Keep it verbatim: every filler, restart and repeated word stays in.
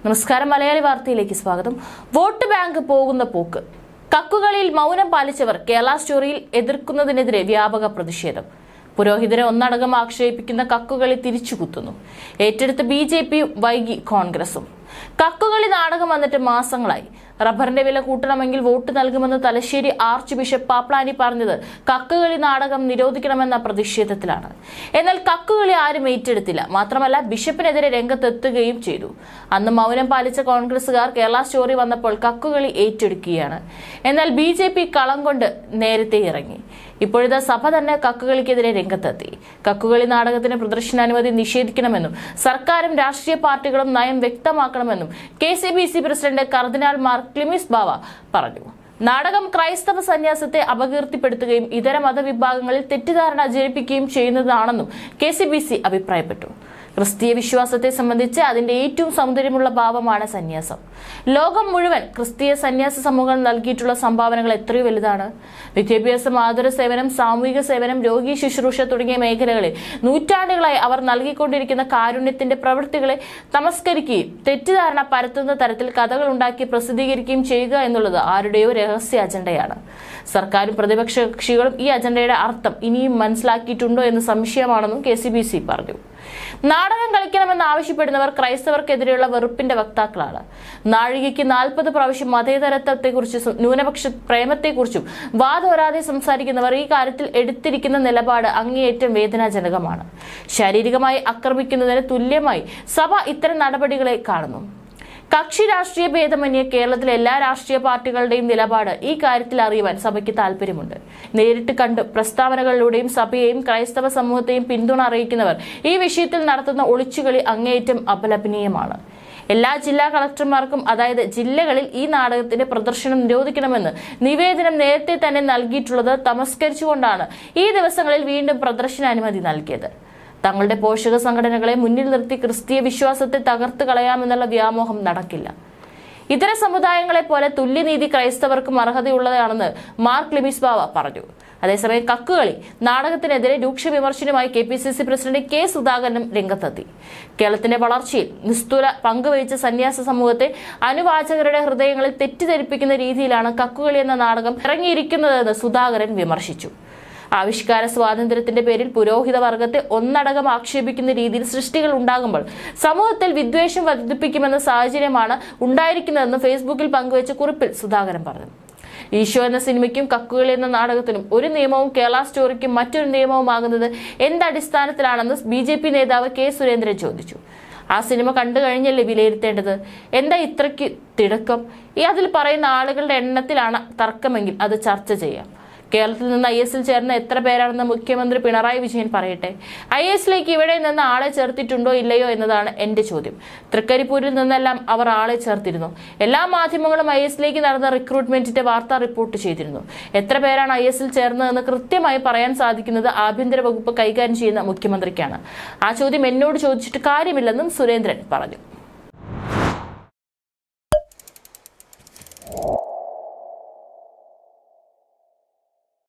നമസ്കാരം, മലയാളി വാർത്തയിലേക്ക് സ്വാഗതം. വോട്ട് ബാങ്ക് പോകുന്ന പോക്ക്. കക്കുകളിൽ മൗനം പാലിച്ചവർ കേരള സ്റ്റോറിയിൽ എതിർക്കുന്നതിനെതിരെ വ്യാപക പ്രതിഷേധം. പുരോഹിതരെ ഒന്നടങ്കം ആക്ഷേപിക്കുന്ന കക്കുകളി തിരിച്ചുകുത്തുന്നു. ഏറ്റെടുത്ത് ബി ജെ പിയും വൈകി കോൺഗ്രസും. കക്കുകളി നാടകം വന്നിട്ട് മാസങ്ങളായി. റബ്ബറിന്റെ വില കൂട്ടണമെങ്കിൽ വോട്ട് നൽകുമെന്ന് തലശ്ശേരി ആർച്ച് ബിഷപ്പ് പാപ്ലാനി പറഞ്ഞത് കക്കുകളി നാടകം നിരോധിക്കണമെന്ന പ്രതിഷേധത്തിലാണ്. എന്നാൽ കക്കുകളി ആരും ഏറ്റെടുത്തില്ല. മാത്രമല്ല, ബിഷപ്പിനെതിരെ രംഗത്തെത്തുകയും ചെയ്തു. അന്ന് മൗനം പാലിച്ച കോൺഗ്രസുകാർ കേരള സ്റ്റോറി വന്നപ്പോൾ കക്കുകളി ഏറ്റെടുക്കുകയാണ്. എന്നാൽ ബി ജെ പി കളം കൊണ്ട് നേരത്തെ ഇറങ്ങി. ഇപ്പോഴത്തെ സഭ തന്നെ കക്കുകളിക്കെതിരെ രംഗത്തെത്തി. കക്കുകളി നാടകത്തിന് പ്രദർശനാനുമതി നിഷേധിക്കണമെന്നും സർക്കാരും രാഷ്ട്രീയ പാർട്ടികളും നയം വ്യക്തമാക്കണമെന്നും K C B C president കർദിനാൾ മാർ ക്ലിമിസ് ബാവ പറഞ്ഞു. നാടകം ക്രൈസ്തവ സന്യാസത്തെ അപകീർത്തിപ്പെടുത്തുകയും ഇതര മതവിഭാഗങ്ങളിൽ തെറ്റിദ്ധാരണ ജനിപ്പിക്കുകയും ചെയ്യുന്നതാണെന്നും കെ സി ബി സി അഭിപ്രായപ്പെട്ടു. ക്രിസ്തീയ വിശ്വാസത്തെ സംബന്ധിച്ച് അതിന്റെ ഏറ്റവും സൗന്ദര്യമുള്ള ഭാവമാണ് സന്യാസം. ലോകം മുഴുവൻ ക്രിസ്തീയ സന്യാസ സമൂഹം നൽകിയിട്ടുള്ള സംഭാവനകൾ എത്രയോ വലുതാണ്. വിദ്യാഭ്യാസം, ആതുര സേവനം, സാമൂഹിക സേവനം, രോഗി ശുശ്രൂഷ തുടങ്ങിയ മേഖലകളിൽ നൂറ്റാണ്ടുകളായി അവർ നൽകിക്കൊണ്ടിരിക്കുന്ന കാരുണ്യത്തിന്റെ പ്രവൃത്തികളെ തമസ്കരിക്കുകയും തെറ്റിദ്ധാരണ പരത്തുന്ന തരത്തിൽ കഥകൾ ഉണ്ടാക്കി പ്രസിദ്ധീകരിക്കുകയും ചെയ്യുക എന്നുള്ളത് ആരുടെയോ രഹസ്യ അജണ്ടയാണ്. സർക്കാരും പ്രതിപക്ഷ കക്ഷികളും ഈ അജണ്ടയുടെ അർത്ഥം ഇനിയും മനസ്സിലാക്കിയിട്ടുണ്ടോ എന്ന് സംശയമാണെന്നും കെ സി ബി സി പറഞ്ഞു. നാടകം കളിക്കണമെന്ന് ആവശ്യപ്പെടുന്നവർ ക്രൈസ്തവർക്കെതിരെയുള്ള വെറുപ്പിന്റെ വക്താക്കളാണ്. നാഴികയ്ക്ക് നാൽപ്പത് പ്രാവശ്യം മതേതരത്വത്തെക്കുറിച്ചും ന്യൂനപക്ഷ പ്രേമത്തെക്കുറിച്ചും വാദോരാതെ സംസാരിക്കുന്നവർ ഈ കാര്യത്തിൽ എടുത്തിരിക്കുന്ന നിലപാട് അങ്ങേയറ്റം വേദനാജനകമാണ്. ശാരീരികമായി ആക്രമിക്കുന്നതിന് തുല്യമായി സഭ ഇത്തരം നടപടികളെ കാണുന്നു. കക്ഷി രാഷ്ട്രീയ ഭേദമന്യേ കേരളത്തിലെ എല്ലാ രാഷ്ട്രീയ പാർട്ടികളുടെയും നിലപാട് ഈ കാര്യത്തിൽ അറിയുവാൻ സഭയ്ക്ക് താല്പര്യമുണ്ട്. നേരിട്ട് കണ്ട് പ്രസ്താവനകളിലൂടെയും സഭയെയും ക്രൈസ്തവ സമൂഹത്തെയും പിന്തുണ അറിയിക്കുന്നവർ ഈ വിഷയത്തിൽ നടത്തുന്ന ഒളിച്ചുകളി അങ്ങേയറ്റം അപലപനീയമാണ്. എല്ലാ ജില്ലാ കളക്ടർമാർക്കും അതായത് ജില്ലകളിൽ ഈ നാടകത്തിന്റെ പ്രദർശനം നിരോധിക്കണമെന്ന് നിവേദനം നേരത്തെ തന്നെ നൽകിയിട്ടുള്ളത് തമസ്കരിച്ചുകൊണ്ടാണ് ഈ ദിവസങ്ങളിൽ വീണ്ടും പ്രദർശനാനുമതി നൽകിയത്. തങ്ങളുടെ പോഷക സംഘടനകളെ മുന്നിൽ നിർത്തി ക്രിസ്തീയ വിശ്വാസത്തെ തകർത്ത് കളയാമെന്നുള്ള വ്യാമോഹം നടക്കില്ല. ഇതര സമുദായങ്ങളെ പോലെ തുല്യനീതി ക്രൈസ്തവർക്കും അർഹതയുള്ളതാണെന്ന് മാർ ക്ലിമിസ് ബാവ പറഞ്ഞു. അതേസമയം കക്കുകളി നാടകത്തിനെതിരെ രൂക്ഷ വിമർശനവുമായി K P C C president K സുധാകരനും രംഗത്തെത്തി. കേരളത്തിന്റെ വളർച്ചയിൽ നിസ്തുല പങ്കുവഹിച്ച സന്യാസ സമൂഹത്തെ അനുവാചകരുടെ ഹൃദയങ്ങളിൽ തെറ്റിദ്ധരിപ്പിക്കുന്ന രീതിയിലാണ് കക്കുകളി എന്ന നാടകം ഇറങ്ങിയിരിക്കുന്നതെന്ന് സുധാകരൻ വിമർശിച്ചു. ആവിഷ്കാര സ്വാതന്ത്ര്യത്തിന്റെ പേരിൽ പുരോഹിത വർഗത്തെ ഒന്നടങ്കം ആക്ഷേപിക്കുന്ന രീതിയിൽ സൃഷ്ടികൾ ഉണ്ടാകുമ്പോൾ സമൂഹത്തിൽ വിദ്വേഷം വർദ്ധിപ്പിക്കുമെന്ന സാഹചര്യമാണ് ഉണ്ടായിരിക്കുന്നതെന്ന് ഫേസ്ബുക്കിൽ പങ്കുവച്ച കുറിപ്പിൽ സുധാകരൻ പറഞ്ഞു. ഈശോ എന്ന സിനിമയ്ക്കും കക്കുകളി എന്ന നാടകത്തിനും ഒരു നിയമവും കേരള സ്റ്റോറിക്കും മറ്റൊരു നിയമവുമാകുന്നത് എന്തടിസ്ഥാനത്തിലാണെന്ന് ബി ജെ പി നേതാവ് കെ സുരേന്ദ്രൻ ചോദിച്ചു. ആ സിനിമ കണ്ടു കഴിഞ്ഞല്ലേ വിലയിരുത്തേണ്ടത്? എന്താ ഇത്രയ്ക്ക് തിടുക്കം? ഈ അതിൽ പറയുന്ന ആളുകളുടെ എണ്ണത്തിലാണ് തർക്കമെങ്കിൽ അത് ചർച്ച ചെയ്യാം. കേരളത്തിൽ നിന്ന് ഐ എസിൽ ചേർന്ന എത്ര പേരാണെന്ന് മുഖ്യമന്ത്രി പിണറായി വിജയൻ പറയട്ടെ. ഐ എസിലേക്ക് ഇവിടെ നിന്ന് ആളെ ചേർത്തിട്ടുണ്ടോ ഇല്ലയോ എന്നതാണ് എന്റെ ചോദ്യം. തൃക്കരിപ്പൂരിൽ നിന്നെല്ലാം അവർ ആളെ ചേർത്തിരുന്നു. എല്ലാ മാധ്യമങ്ങളും ഐ എസിലേക്ക് നടന്ന റിക്രൂട്ട്മെന്റിന്റെ വാർത്ത റിപ്പോർട്ട് ചെയ്തിരുന്നു. എത്ര പേരാണ് ഐ എസിൽ ചേർന്നതെന്ന് കൃത്യമായി പറയാൻ സാധിക്കുന്നത് ആഭ്യന്തര വകുപ്പ് കൈകാര്യം ചെയ്യുന്ന മുഖ്യമന്ത്രിക്കാണ്. ആ ചോദ്യം എന്നോട് ചോദിച്ചിട്ട് കാര്യമില്ലെന്നും സുരേന്ദ്രൻ പറഞ്ഞു.